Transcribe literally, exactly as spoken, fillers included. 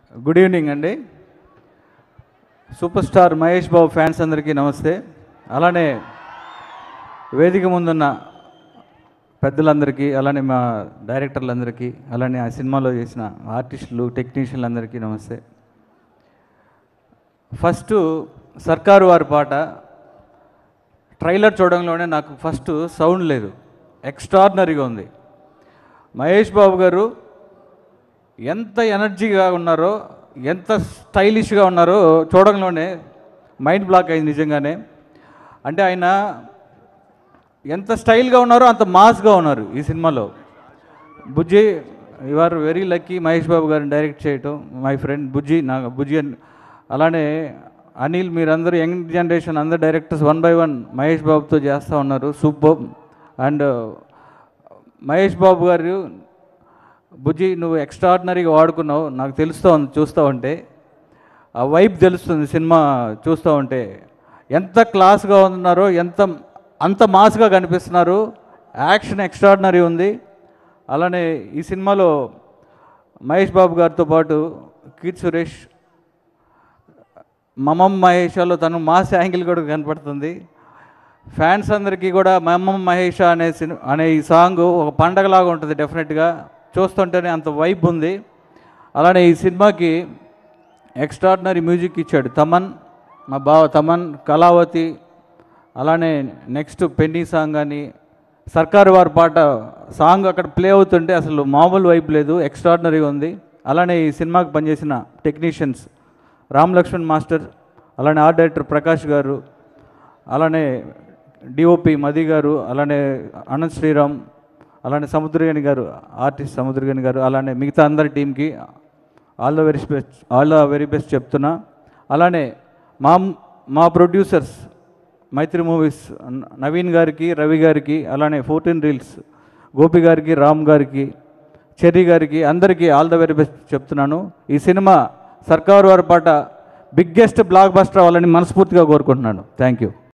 Good evening అండి. Super star Mahesh Babu fans అందరికీ నమస్తే. అలానే వేదిక ముందున్న పెద్దలందరికీ, అలానే మా డైరెక్టర్లందరికీ, అలానే ఆ సినిమాలో చేసిన ఆర్టిస్టులు, టెక్నీషియన్లందరికీ నమస్తే. ఫస్ట్ సర్కారు వారి పాట ట్రైలర్ చూడంలోనే నాకు ఫస్ట్ సౌండ్ లేదు, ఎక్స్ట్రాడినరీగా ఉంది. మహేష్ బాబు గారు ఎంత ఎనర్జీగా ఉన్నారో, ఎంత స్టైలిష్గా ఉన్నారో చూడంలోనే మైండ్ బ్లాక్ అయింది నిజంగానే. అంటే ఆయన ఎంత స్టైల్గా ఉన్నారో అంత మాస్గా ఉన్నారు ఈ సినిమాలో. Bujji, you are very lucky Mahesh Babu గారిని డైరెక్ట్ చేయటం. మై ఫ్రెండ్ బుజ్జి, నా బుజ్జి అని, అలానే అనిల్, మీరందరూ యంగ్ జనరేషన్ అందరు directors one by one Mahesh బాబుతో చేస్తూ ఉన్నారు. సూపర్. అండ్ మహేష్ బాబు గారు, బుజ్జి నువ్వు ఎక్స్ట్రాడినరీగా వాడుకున్నావు, నాకు తెలుస్తూ ఉంది చూస్తూ ఉంటే. ఆ వైబ్ తెలుస్తుంది సినిమా చూస్తూ ఉంటే. ఎంత క్లాస్గా ఉన్నారో, ఎంత అంత మాస్గా కనిపిస్తున్నారు. యాక్షన్ ఎక్స్ట్రాడినరీ ఉంది. అలానే ఈ సినిమాలో మహేష్ బాబు గారితో పాటు కీర్తి సురేష్, మమం మహేషాలో తను మాస్ యాంగిల్ కూడా కనపడుతుంది. ఫ్యాన్స్ అందరికీ కూడా మమం మహేష అనే సినిమా అనే ఈ సాంగ్ ఒక పండగలాగా ఉంటుంది. డెఫినెట్గా చూస్తుంటేనే అంత వైబ్ ఉంది. అలానే ఈ సినిమాకి ఎక్స్ట్రాడినరీ మ్యూజిక్ ఇచ్చాడు తమన్, మా బావ తమన్, కళావతి. అలానే నెక్స్ట్ పెన్నీ సాంగ్ కానీ, సర్కారు వారి పాట సాంగ్ అక్కడ ప్లే అవుతుంటే అసలు మామూలు వైబ్ లేదు, ఎక్స్ట్రాడినరీగా ఉంది. అలానే ఈ సినిమాకి పనిచేసిన టెక్నీషియన్స్ రామ్ లక్ష్మణ్ మాస్టర్, అలానే ఆర్ట్ డైరెక్టర్ ప్రకాష్ గారు, అలానే డిఓపి మది గారు, అలానే అనంత్ శ్రీరామ్, అలానే సముద్రగని గారు, ఆర్టిస్ట్ సముద్రగని గారు, అలానే మిగతా అందరి టీంకి all the very best all the very best చెప్తున్నా. అలానే మా మా ప్రొడ్యూసర్స్ మైత్రి మూవీస్ నవీన్ గారికి, రవి గారికి, అలానే ఫోర్టీన్ రీల్స్ గోపి గారికి, రామ్ గారికి, చెర్రీ గారికి, అందరికీ ఆల్ ద వెరీ బెస్ట్ చెప్తున్నాను. ఈ సినిమా సర్కారు వారి పాట బిగ్గెస్ట్ బ్లాక్ బస్టర్ అవ్వాలని మనస్ఫూర్తిగా కోరుకుంటున్నాను. Thank you.